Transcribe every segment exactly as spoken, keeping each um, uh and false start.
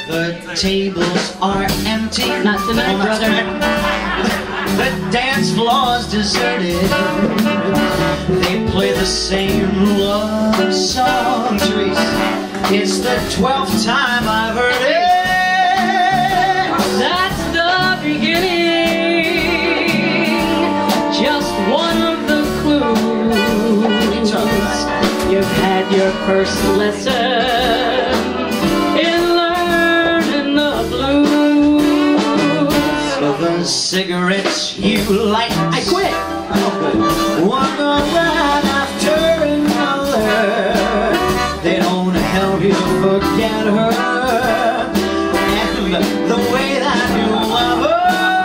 The tables are empty. Not tonight, brother. The dance floor's deserted. They play the same love song, Terese. It's the twelfth time I've heard it. That's the beginning. Just one of the clues. You've had your first lesson in learning the blues. So the cigarettes you light, I quit. One around after another. They don't help you forget her. And the way that you love her.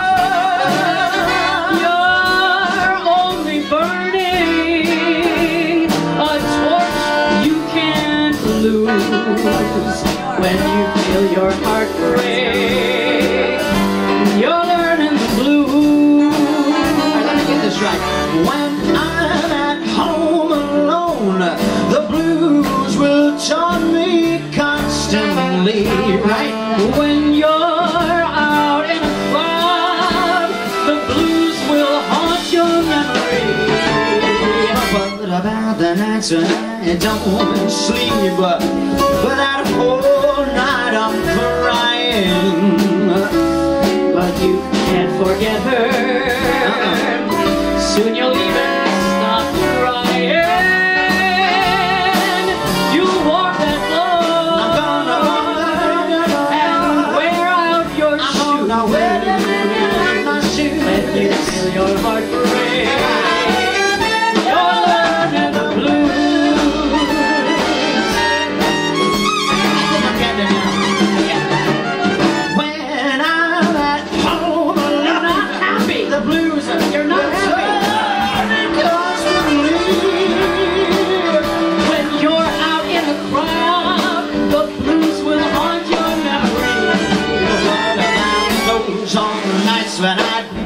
You're only burning a torch you can't lose. When you feel your heart break, you're learning the blues. Let me get this right. When I'm at home alone, the blues will taunt me constantly, right? When you're out in a crowd, the blues will haunt your memory. But about the nights when I don't sleep, but that whole night I'm crying. But you can't forget her. Soon you'll even stop crying. You'll walk that floor. I'm gonna walk and wear out your I'm shoes. gonna wear my shoes. Let you feel your heart break. You're learning the blues. I think I'm getting it now. When I'm at home alone, You're not happy. the blues are You're not happy. When you're out in a crowd, the blues will haunt your memory. Those are the nights when I